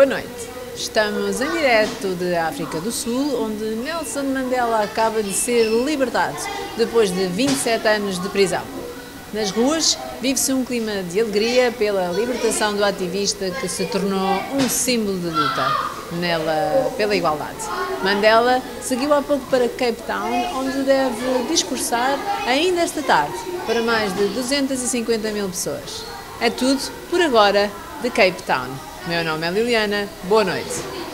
Boa noite. Estamos em direto de África do Sul, onde Nelson Mandela acaba de ser libertado depois de 27 anos de prisão. Nas ruas vive-se um clima de alegria pela libertação do ativista que se tornou um símbolo de luta pela igualdade. Mandela seguiu há pouco para Cape Town, onde deve discursar ainda esta tarde para mais de 250 mil pessoas. É tudo por agora de Cape Town. Meu nome é Liliana, boa noite.